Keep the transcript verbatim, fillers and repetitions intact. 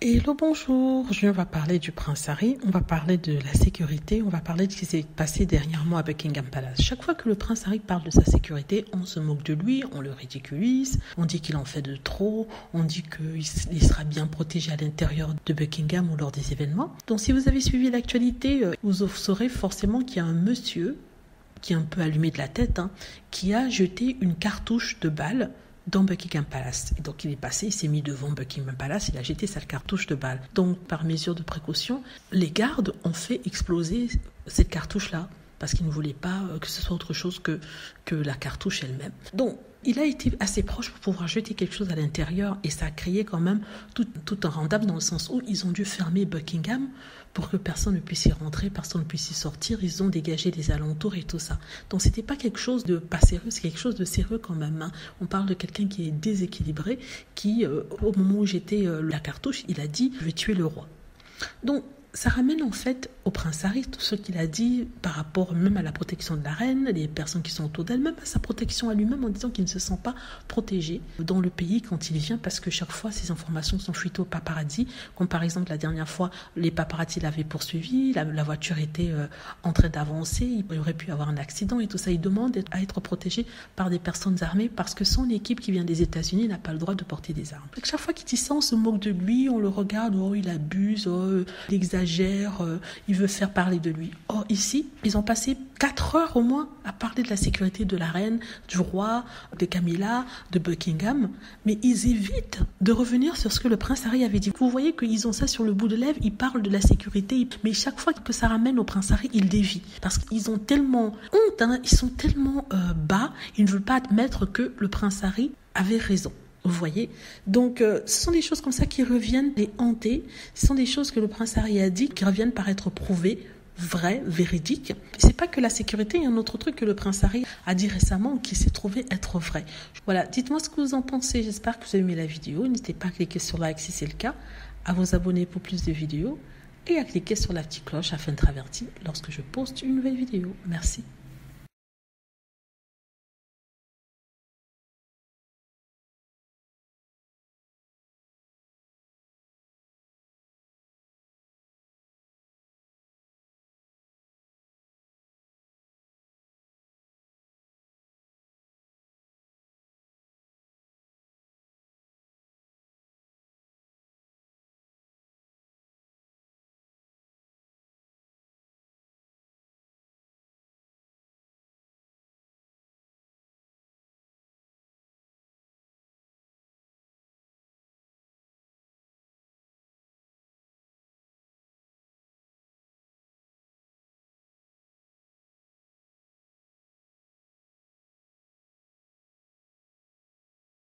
Hello, bonjour. Je vais parler du prince Harry, on va parler de la sécurité, on va parler de ce qui s'est passé dernièrement à Buckingham Palace. Chaque fois que le prince Harry parle de sa sécurité, on se moque de lui, on le ridiculise, on dit qu'il en fait de trop, on dit qu'il sera bien protégé à l'intérieur de Buckingham ou lors des événements. Donc si vous avez suivi l'actualité, vous saurez forcément qu'il y a un monsieur qui est un peu allumé de la tête, hein, qui a jeté une cartouche de balle dans Buckingham Palace. Et donc il est passé, il s'est mis devant Buckingham Palace, il a jeté sa cartouche de balle. Donc par mesure de précaution, les gardes ont fait exploser cette cartouche-là, parce qu'ils ne voulaient pas que ce soit autre chose que, que la cartouche elle-même. Donc il a été assez proche pour pouvoir jeter quelque chose à l'intérieur, et ça a créé quand même tout, tout un rendable, dans le sens où ils ont dû fermer Buckingham pour que personne ne puisse y rentrer, personne ne puisse y sortir. Ils ont dégagé les alentours et tout ça. Donc c'était pas quelque chose de pas sérieux, c'est quelque chose de sérieux quand même, hein. On parle de quelqu'un qui est déséquilibré, qui euh, au moment où jetait euh, la cartouche, il a dit « je vais tuer le roi ». Donc ça ramène en fait au prince Harry tout ce qu'il a dit par rapport même à la protection de la reine, les personnes qui sont autour d'elle, même à sa protection à lui-même, en disant qu'il ne se sent pas protégé dans le pays quand il vient, parce que chaque fois ces informations sont fuitées aux paparazzi, comme par exemple la dernière fois les paparazzi l'avaient poursuivi, la, la voiture était euh, en train d'avancer, il aurait pu avoir un accident et tout ça. Il demande à être protégé par des personnes armées, parce que son équipe qui vient des États-Unis n'a pas le droit de porter des armes. Donc, chaque fois qu'il dit ça, on se moque de lui, on le regarde, oh il abuse, oh il exagère, Euh, il veut faire parler de lui. Or ici, ils ont passé quatre heures au moins à parler de la sécurité de la reine, du roi, de Camilla, de Buckingham, mais ils évitent de revenir sur ce que le prince Harry avait dit. Vous voyez qu'ils ont ça sur le bout de lèvres, ils parlent de la sécurité, mais chaque fois que ça ramène au prince Harry, ils dévient, parce qu'ils ont tellement honte, hein, ils sont tellement euh, bas, ils ne veulent pas admettre que le prince Harry avait raison. Vous voyez, donc euh, ce sont des choses comme ça qui reviennent les hanter. Ce sont des choses que le prince Harry a dit qui reviennent par être prouvées, vraies, véridiques. C'est pas que la sécurité, il y a un autre truc que le prince Harry a dit récemment qui s'est trouvé être vrai. Voilà, dites-moi ce que vous en pensez. J'espère que vous avez aimé la vidéo. N'hésitez pas à cliquer sur like si c'est le cas, à vous abonner pour plus de vidéos et à cliquer sur la petite cloche afin d'être averti lorsque je poste une nouvelle vidéo. Merci.